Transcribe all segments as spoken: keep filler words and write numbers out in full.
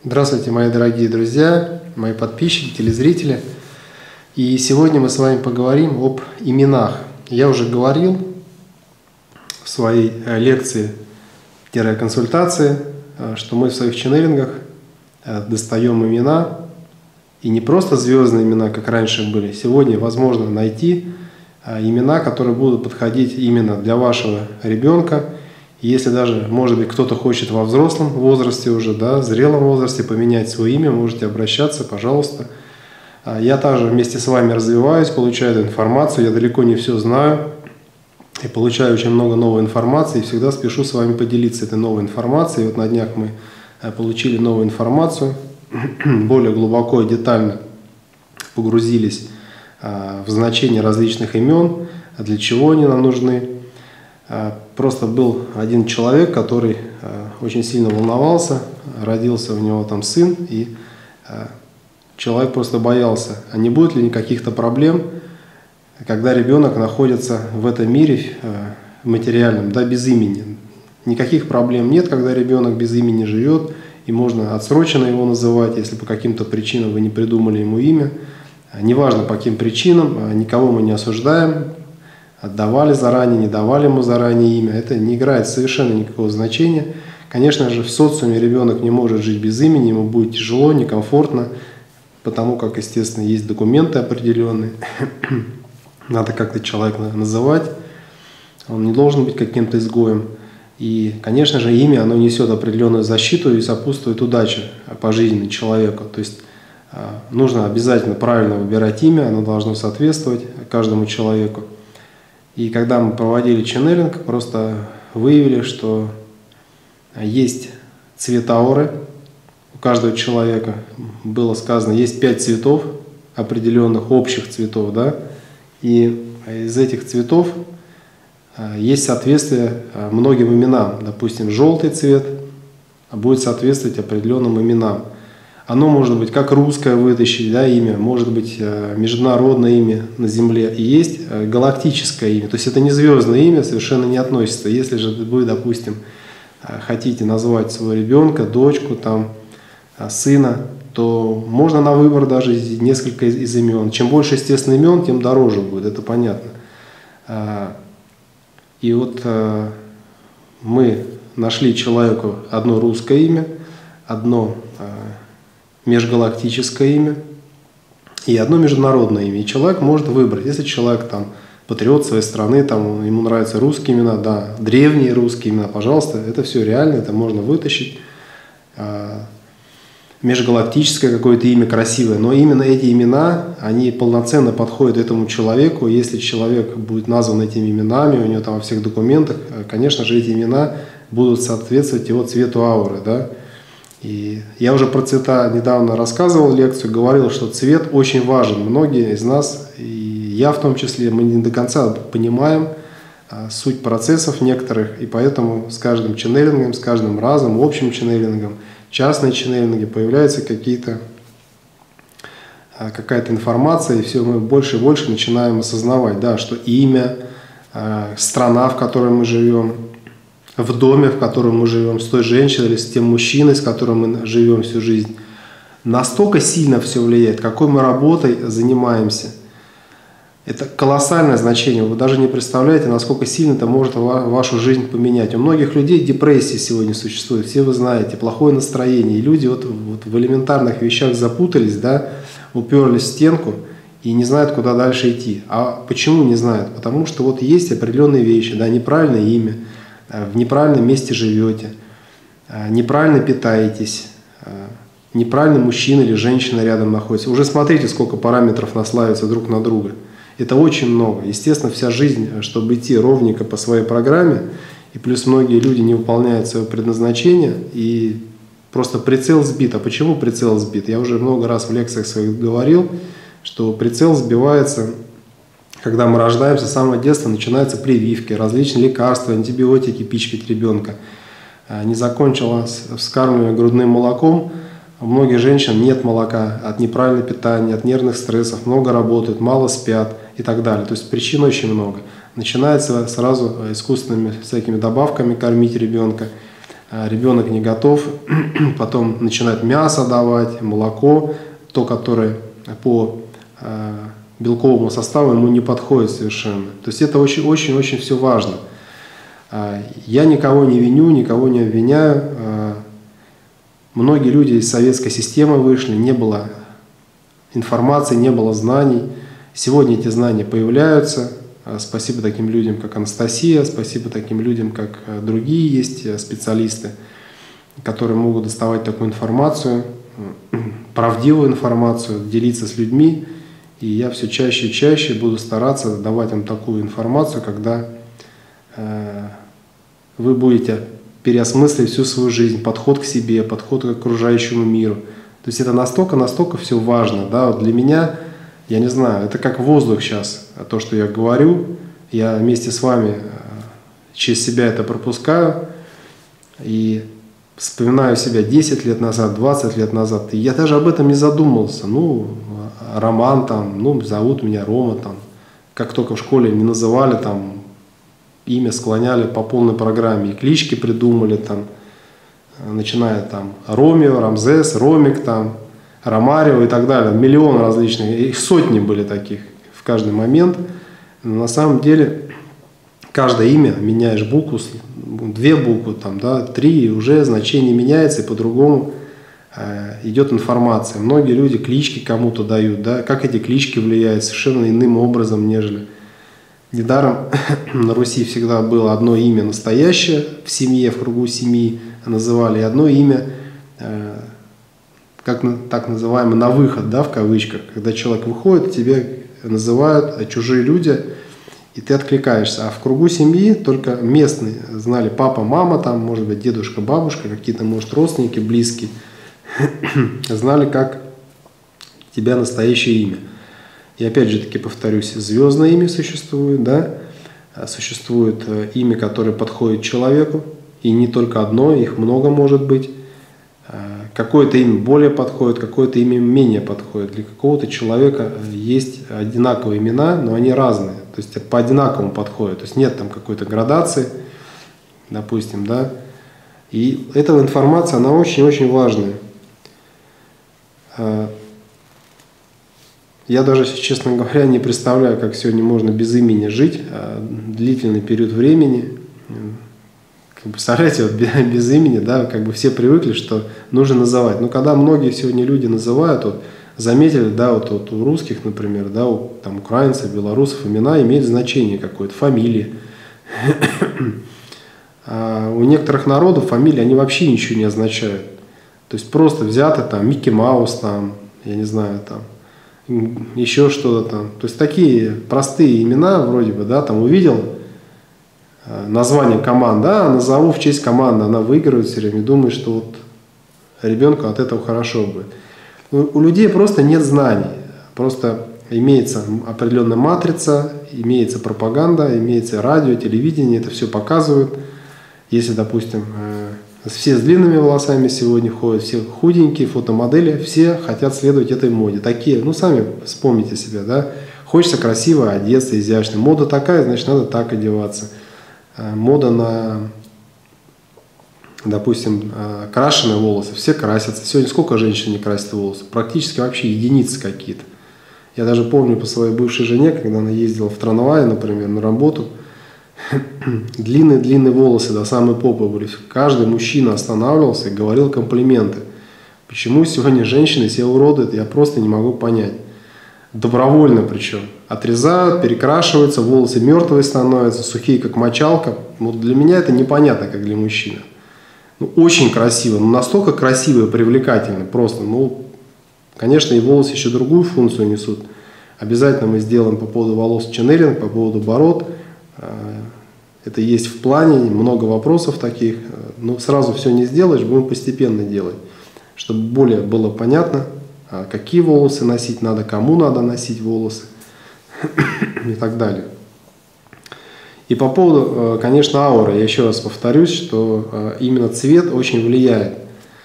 Здравствуйте, мои дорогие друзья, мои подписчики, телезрители. И сегодня мы с вами поговорим об именах. Я уже говорил в своей лекции-консультации, что мы в своих ченнелингах достаем имена, и не просто звездные имена, как раньше были. Сегодня возможно найти имена, которые будут подходить именно для вашего ребенка. Если даже, может быть, кто-то хочет во взрослом возрасте уже, да, в зрелом возрасте поменять свое имя, можете обращаться, пожалуйста. Я также вместе с вами развиваюсь, получаю эту информацию, я далеко не все знаю и получаю очень много новой информации, и всегда спешу с вами поделиться этой новой информацией. И вот на днях мы получили новую информацию, более глубоко и детально погрузились в значение различных имен, для чего они нам нужны. Просто был один человек, который очень сильно волновался, родился у него там сын, и человек просто боялся, а не будет ли никаких-то проблем, когда ребенок находится в этом мире материальном, да, без имени. Никаких проблем нет, когда ребенок без имени живет, и можно отсроченно его называть, если по каким-то причинам вы не придумали ему имя. Неважно по каким причинам, никого мы не осуждаем. Отдавали заранее, не давали ему заранее имя, это не играет совершенно никакого значения. Конечно же, в социуме ребенок не может жить без имени, ему будет тяжело, некомфортно, потому как, естественно, есть документы определенные, надо как-то человека называть, он не должен быть каким-то изгоем. И, конечно же, имя, оно несет определенную защиту и сопутствует удаче по жизни человеку. То есть нужно обязательно правильно выбирать имя, оно должно соответствовать каждому человеку. И когда мы проводили ченнелинг, просто выявили, что есть цвет ауры у каждого человека. Было сказано, есть пять цветов, определенных общих цветов, да, и из этих цветов есть соответствие многим именам. Допустим, желтый цвет будет соответствовать определенным именам. Оно может быть как русское вытащить, да, имя, может быть международное имя на Земле, и есть галактическое имя. То есть это не звездное имя, совершенно не относится. Если же вы, допустим, хотите назвать своего ребенка, дочку, там, сына, то можно на выбор даже несколько из имен. Чем больше, естественно, имен, тем дороже будет, это понятно. И вот мы нашли человеку одно русское имя, одно межгалактическое имя и одно международное имя. И человек может выбрать. Если человек там патриот своей страны, там, ему нравятся русские имена, да, древние русские имена, пожалуйста, это все реально, это можно вытащить. Межгалактическое какое-то имя красивое, но именно эти имена, они полноценно подходят этому человеку. Если человек будет назван этими именами, у него там во всех документах, конечно же, эти имена будут соответствовать его цвету ауры, да. И я уже про цвета недавно рассказывал лекцию, говорил, что цвет очень важен. Многие из нас, и я в том числе, мы не до конца понимаем а, суть процессов некоторых, и поэтому с каждым ченнелингом, с каждым разом, общим ченнелингом, частные ченнелинги, появляются какие-то, а, какая-то информация, и все мы больше и больше начинаем осознавать, да, что имя, а, страна, в которой мы живем, в доме, в котором мы живем, с той женщиной или с тем мужчиной, с которым мы живем всю жизнь. Настолько сильно все влияет, какой мы работой занимаемся. Это колоссальное значение. Вы даже не представляете, насколько сильно это может вашу жизнь поменять. У многих людей депрессия сегодня существует. Все вы знаете, плохое настроение. И люди вот, вот в элементарных вещах запутались, да, уперлись в стенку и не знают, куда дальше идти. А почему не знают? Потому что вот есть определенные вещи, да, неправильное имя, в неправильном месте живете, неправильно питаетесь, неправильный мужчина или женщина рядом находится. Уже смотрите, сколько параметров наслаиваются друг на друга. Это очень много. Естественно, вся жизнь, чтобы идти ровненько по своей программе, и плюс многие люди не выполняют свое предназначение, и просто прицел сбит. А почему прицел сбит? Я уже много раз в лекциях своих говорил, что прицел сбивается, когда мы рождаемся, с самого детства начинаются прививки, различные лекарства, антибиотики пичкать ребенка. Не закончила вскармливание грудным молоком, у многих женщин нет молока от неправильного питания, от нервных стрессов, много работают, мало спят и так далее. То есть причин очень много. Начинается сразу искусственными всякими добавками кормить ребенка. ребенок не готов, потом начинает мясо давать, молоко, то, которое по белковому составу ему не подходит совершенно. То есть это очень-очень-очень все важно. Я никого не виню, никого не обвиняю. Многие люди из советской системы вышли, не было информации, не было знаний. Сегодня эти знания появляются. Спасибо таким людям, как Анастасия, спасибо таким людям, как другие есть специалисты, которые могут доставать такую информацию, правдивую информацию, делиться с людьми. И я все чаще и чаще буду стараться давать им такую информацию, когда э, вы будете переосмысливать всю свою жизнь, подход к себе, подход к окружающему миру. То есть это настолько, настолько все важно. Да? Вот для меня, я не знаю, это как воздух сейчас, то, что я говорю. Я вместе с вами через себя это пропускаю и вспоминаю себя десять лет назад, двадцать лет назад. И я даже об этом не задумывался. Ну, Роман там, ну, зовут меня Рома там. Как только в школе не называли там, имя склоняли по полной программе. И клички придумали там, начиная там Ромео, Рамзес, Ромик там, Ромарио и так далее. Миллион различных, их сотни были таких в каждый момент. Но на самом деле каждое имя, меняешь букву, две буквы, там, да, три, и уже значение меняется, и по-другому э, идет информация. Многие люди клички кому-то дают, да, как эти клички влияют совершенно иным образом, нежели. Недаром на Руси всегда было одно имя настоящее в семье, в кругу семьи называли, и одно имя, э, как так называемое, на выход, да, в кавычках, когда человек выходит, тебя называют чужие люди, и ты откликаешься. А в кругу семьи только местные знали папа, мама, там, может быть, дедушка, бабушка, какие-то, может, родственники близкие, знали, как тебя настоящее имя. И опять же таки повторюсь, звездное имя существует, да, существует имя, которое подходит человеку, и не только одно, их много может быть. Какое-то имя более подходит, какое-то имя менее подходит. Для какого-то человека есть одинаковые имена, но они разные. То есть по одинаковому подходят. То есть нет там какой-то градации, допустим, да. И эта информация, она очень-очень важная. Я даже, честно говоря, не представляю, как сегодня можно без имени жить длительный период времени. Представляете, вот без имени, да, как бы все привыкли, что нужно называть. Но когда многие сегодня люди называют, вот, заметили, да, вот, вот у русских, например, да, у там, украинцев, белорусов имена имеют значение какое-то, фамилии. А у некоторых народов фамилии, они вообще ничего не означают. То есть просто взято там Микки Маус, там, я не знаю, там, еще что-то там. То есть такие простые имена вроде бы, да, там увидел название команды, да, назову в честь команды, она выигрывает все время, думаю, что вот ребенку от этого хорошо будет. У людей просто нет знаний, просто имеется определенная матрица, имеется пропаганда, имеется радио, телевидение, это все показывают. Если, допустим, все с длинными волосами сегодня ходят, все худенькие, фотомодели, все хотят следовать этой моде. Такие, ну сами вспомните себя, да, хочется красиво одеться, изящно. Мода такая, значит, надо так одеваться. Мода на, допустим, крашеные волосы, все красятся. Сегодня сколько женщин не красит волосы? Практически вообще единицы какие-то. Я даже помню по своей бывшей жене, когда она ездила в трамвае, например, на работу, длинные-длинные волосы до самой попы были. Каждый мужчина останавливался и говорил комплименты. Почему сегодня женщины себя уродуют, я просто не могу понять. Добровольно причем. Отрезают, перекрашиваются, волосы мертвые становятся, сухие, как мочалка. Ну, для меня это непонятно, как для мужчины. Ну, очень красиво, но настолько красиво и привлекательно. Просто, ну, конечно, и волосы еще другую функцию несут. Обязательно мы сделаем по поводу волос ченнелинг, по поводу бород. Это есть в плане, много вопросов таких. Но сразу все не сделаешь, будем постепенно делать. Чтобы более было понятно, какие волосы носить надо, кому надо носить волосы и так далее. И по поводу, конечно, ауры, я еще раз повторюсь, что именно цвет очень влияет.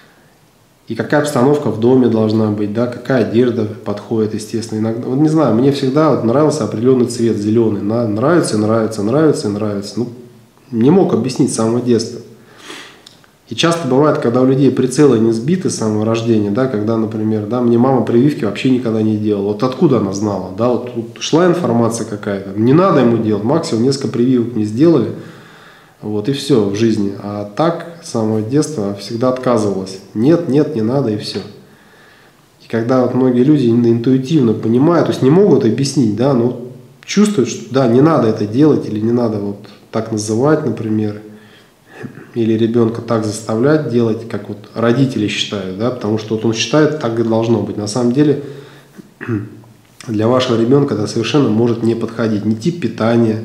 И какая обстановка в доме должна быть, да, какая одежда подходит, естественно. Иногда, вот не знаю, мне всегда вот нравился определенный цвет, зеленый. Нравится, нравится, нравится, нравится. Ну, не мог объяснить с самого детства. И часто бывает, когда у людей прицелы не сбиты с самого рождения, да, когда, например, да, мне мама прививки вообще никогда не делала. Вот откуда она знала? Да, вот, вот шла информация какая-то, не надо ему делать, максимум несколько прививок не сделали, вот и все в жизни. А так с самого детства всегда отказывалась. Нет, нет, не надо и все. И когда вот многие люди интуитивно понимают, то есть не могут объяснить, да, но чувствуют, что да, не надо это делать или не надо вот так называть, например, или ребенка так заставлять делать, как вот родители считают, да, потому что вот он считает, так и должно быть. На самом деле для вашего ребенка это совершенно может не подходить, ни тип питания.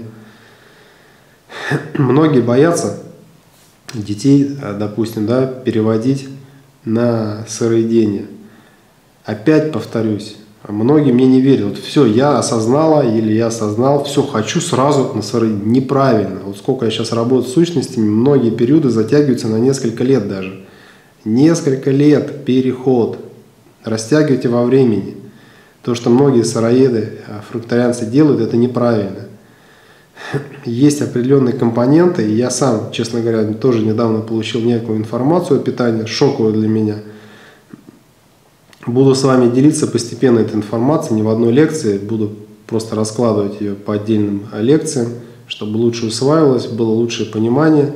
Многие боятся детей, допустим, да, переводить на сыроедение. Опять повторюсь, многие мне не верят. Вот все, я осознала или я осознал, все, хочу сразу на сыроедение. Неправильно. Вот сколько я сейчас работаю с сущностями, многие периоды затягиваются на несколько лет даже. Несколько лет переход. Растягивайте во времени. То, что многие сыроеды, фрукторианцы делают, это неправильно. Есть определенные компоненты, и я сам, честно говоря, тоже недавно получил некую информацию о питании, шоковую для меня. Буду с вами делиться постепенно этой информацией, не в одной лекции, буду просто раскладывать ее по отдельным лекциям, чтобы лучше усваивалось, было лучшее понимание.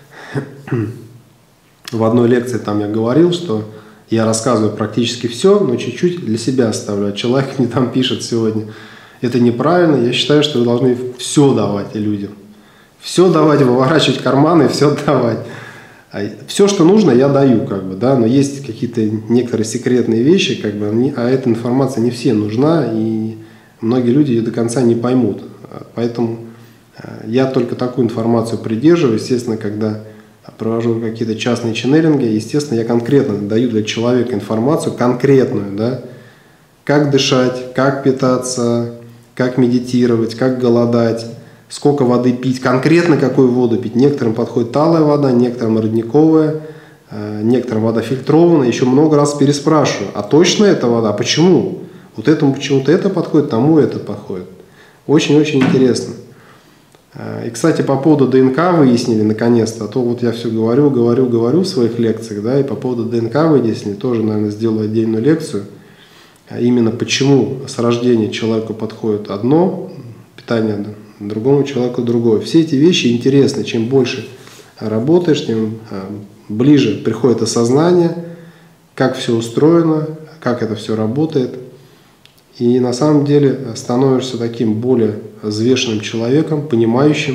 В одной лекции там я говорил, что я рассказываю практически все, но чуть-чуть для себя оставляю. Человек мне там пишет сегодня, это неправильно, я считаю, что вы должны все давать людям. Все давать, выворачивать карманы, все давать. Все, что нужно, я даю, как бы, да, но есть какие-то некоторые секретные вещи, как бы, а эта информация не всем нужна, и многие люди ее до конца не поймут. Поэтому я только такую информацию придерживаюсь. Естественно, когда провожу какие-то частные ченнелинги, естественно, я конкретно даю для человека информацию, конкретную, да, как дышать, как питаться, как медитировать, как голодать, сколько воды пить, конкретно какую воду пить. Некоторым подходит талая вода, некоторым родниковая, некоторым вода фильтрованная. Еще много раз переспрашиваю, а точно эта вода? Почему? Вот этому почему-то это подходит, тому это подходит. Очень-очень интересно. И, кстати, по поводу ДНК выяснили наконец-то, а то вот я все говорю, говорю, говорю в своих лекциях, да, и по поводу ДНК выяснили, тоже, наверное, сделаю отдельную лекцию. Именно почему с рождения человеку подходит одно питание, другому человеку другое. Все эти вещи интересны. Чем больше работаешь, тем ближе приходит осознание, как все устроено, как это все работает. И на самом деле становишься таким более взвешенным человеком, понимающим.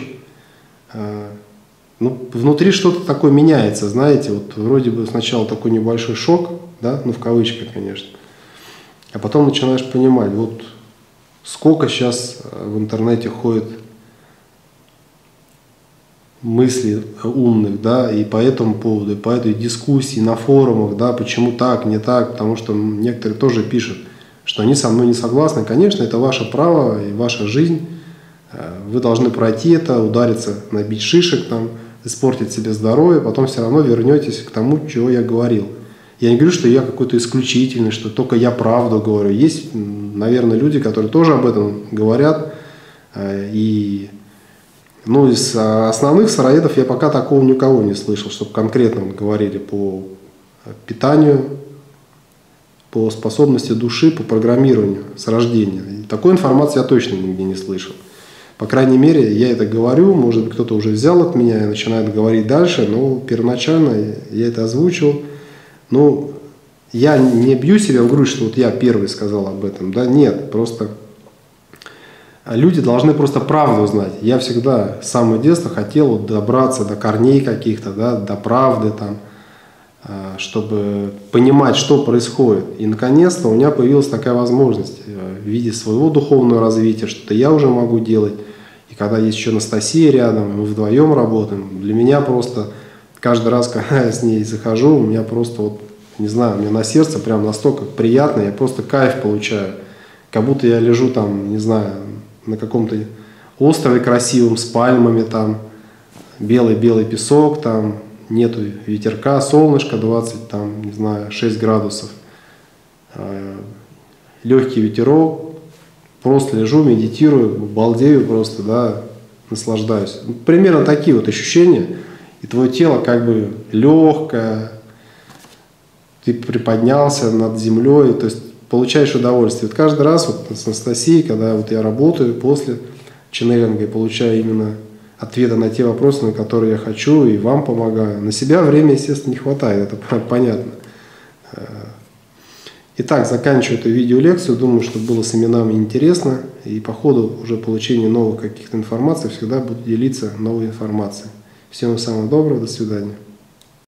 Ну, внутри что-то такое меняется, знаете, вот вроде бы сначала такой небольшой шок, да, ну в кавычках, конечно, а потом начинаешь понимать, вот сколько сейчас в интернете ходит мыслей умных, да, и по этому поводу, и по этой дискуссии на форумах, да, почему так, не так, потому что некоторые тоже пишут, что они со мной не согласны. Конечно, это ваше право и ваша жизнь. Вы должны пройти это, удариться, набить шишек, там, испортить себе здоровье, потом все равно вернетесь к тому, чего я говорил. Я не говорю, что я какой-то исключительный, что только я правду говорю. Есть, наверное, люди, которые тоже об этом говорят. И ну, из основных сыроедов я пока такого никого не слышал, чтобы конкретно говорили по питанию, по способности души, по программированию с рождения. И такой информации я точно нигде не слышал. По крайней мере, я это говорю, может быть, кто-то уже взял от меня и начинает говорить дальше, но первоначально я это озвучил. Ну, я не бью себя в грудь, что вот я первый сказал об этом, да, нет, просто люди должны просто правду знать. Я всегда с самого детства хотел добраться до корней каких-то, да, до правды там, чтобы понимать, что происходит. И наконец-то у меня появилась такая возможность в виде своего духовного развития, что-то я уже могу делать. И когда есть еще Анастасия рядом, и мы вдвоем работаем, для меня просто каждый раз, когда я с ней захожу, у меня просто вот, не знаю, мне на сердце прям настолько приятно, я просто кайф получаю. Как будто я лежу там, не знаю, на каком-то острове красивом с пальмами, там белый-белый песок, там нету ветерка, солнышко двадцать, там, не знаю, шесть градусов, легкий ветерок, просто лежу, медитирую, балдею просто, да, наслаждаюсь. Примерно такие вот ощущения. И твое тело как бы легкое, ты приподнялся над землей, то есть получаешь удовольствие. Вот каждый раз вот с Анастасией, когда вот я работаю после ченнелинга и получаю именно ответы на те вопросы, на которые я хочу, и вам помогаю. На себя времени, естественно, не хватает, это понятно. Итак, заканчиваю эту видеолекцию. Думаю, что было с именами интересно. И по ходу уже получения новых каких-то информаций всегда буду делиться новой информацией. Всем самого доброго, до свидания.